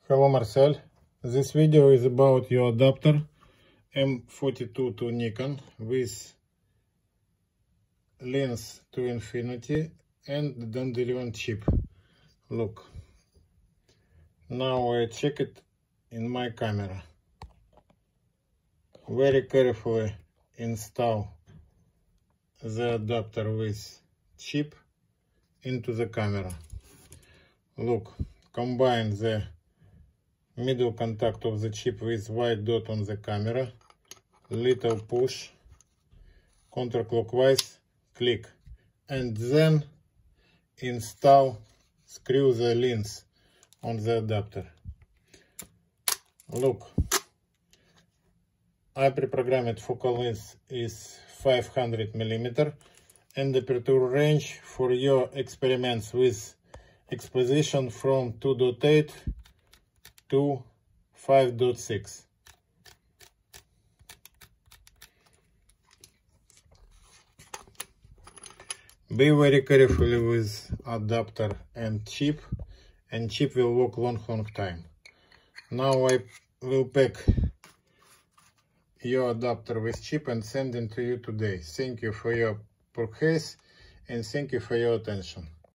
Hello Marcel, this video is about your adapter M42 to Nikon with lens to infinity and dandelion chip. Look, now I check it in my camera. Very carefully install the adapter with chip into the camera. Look, combine the middle contact of the chip with white dot on the camera, little push, counterclockwise, click, and then screw the lens on the adapter. Look, I pre-programmed focal length is 500 mm and aperture range for your experiments with exposition from 2.8 to 5.6. Be very careful with adapter and chip will work long time. Now I will pack your adapter with chip and send it to you today. Thank you for your purchase and thank you for your attention.